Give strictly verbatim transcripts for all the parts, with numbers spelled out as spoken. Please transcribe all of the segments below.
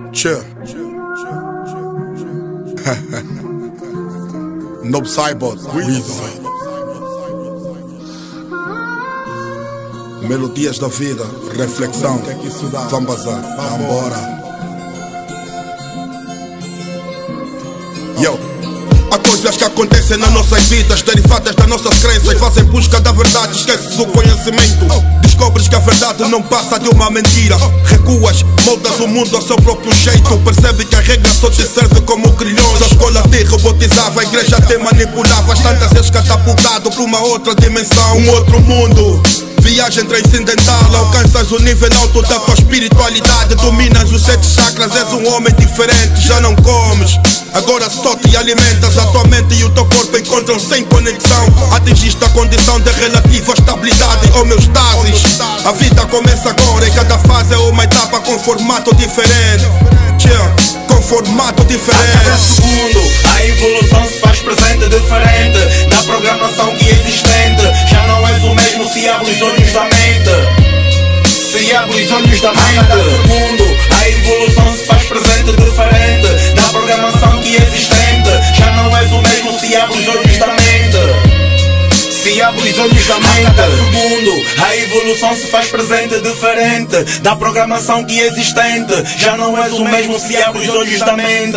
Chill. Noob Saibot, Weezy. Melodias da vida, reflexão. Vamos bazar, vambora. Yo. Há coisas que acontecem nas nossas vidas, derivadas das nossas crenças, fazem busca da verdade, esqueces o conhecimento. Descobres que a verdade não passa de uma mentira. Recuas, moldas o mundo ao seu próprio jeito. Percebe que a regra só te serve como grilhões. A escola te robotizava, a igreja te manipulava. Tantas vezes catapultado para uma outra dimensão, um outro mundo. Viagem transcendental, alcanças o nível alto da tua espiritualidade. Dominas os sete chakras, és um homem diferente. Já não comes, agora só te alimentas. A tua mente e o teu corpo encontram-se em conexão. Atingiste a condição de relativa estabilidade, homeostasis. A vida começa agora e cada fase é uma etapa com formato diferente. Yeah, com formato diferente. A cada segundo a evolução se faz presente, diferente da programação que é existente. Já não és o mesmo se abre os olhos da mente. Se abre os olhos da mente. A cada segundo a evolução se faz presente, diferente da programação que é existente. Já não és o mesmo se abre os olhos da mente. Se abre os olhos da mente. A cada segundo a evolução se faz presente, diferente da programação que é existente. Já não és o mesmo se abre os olhos da mente.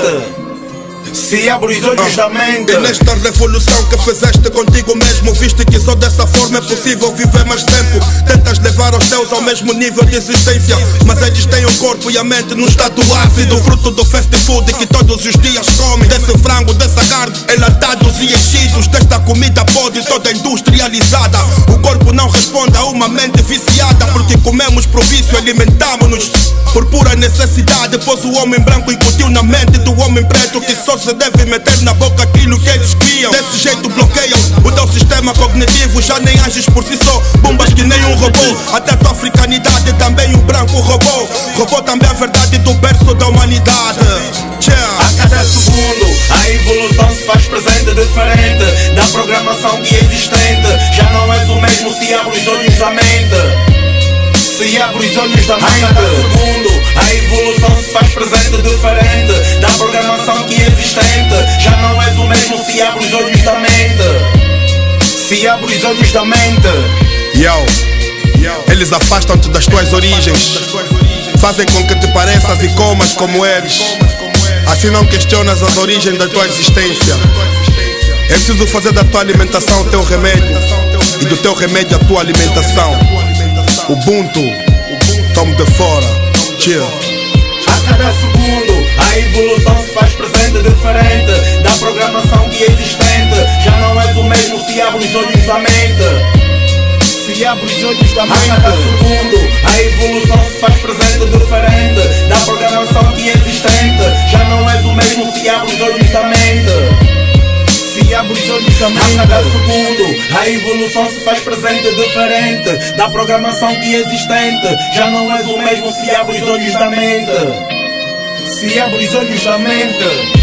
Se abre os olhos da mente. E nesta revolução que fizeste contigo mesmo, viste que só dessa forma é possível viver mais tempo. Tentas levar os teus ao mesmo nível de existência, mas eles têm o corpo e a mente num estado ácido, fruto do fast food que todos os dias comem. Desse frango, dessa carne, enlatados e enchidos, desta comida podre toda industrializada. O corpo não responde a uma mente viciada, porque comemos por vício, alimentamos-nos por pura necessidade. Pois o homem branco incutiu na mente do homem preto que só se deve meter na boca aquilo que eles criam. Desse jeito bloqueiam o teu sistema cognitivo. Já nem ages por si só, bombas que nem um robô. Até a tua africanidade também o branco roubou. Roubou também a verdade do berço da humanidade. Yeah. A cada segundo a evolução se faz presente, diferente da programação que é existente. Já não és o mesmo se abre os olhos da mente. Se abre os olhos da mente. A cada segundo a evolução se faz presente, diferente da programação que é existente. Já não és o mesmo se abre os olhos da mente. Se abre os olhos da mente. Yo. Eles afastam-te das tuas origens, fazem com que te pareças e comas como eles. Assim não questionas as origens da tua existência. É preciso fazer da tua alimentação o teu remédio, e do teu remédio a tua alimentação. Ubuntu, tome de fora, chill. A cada segundo a evolução se faz presente, diferente da programação que é existente. Já não és o mesmo se abre os olhos da mente. Se abre os olhos da mente. A cada segundo a evolução se faz presente, diferente da programação que é existente. Já não és o mesmo se abre os olhos da mente. Se abre os olhos da mente. A cada segundo a evolução se faz presente, diferente da programação que é existente. Já não és o mesmo se abre os olhos da mente. Se abre os olhos da mente.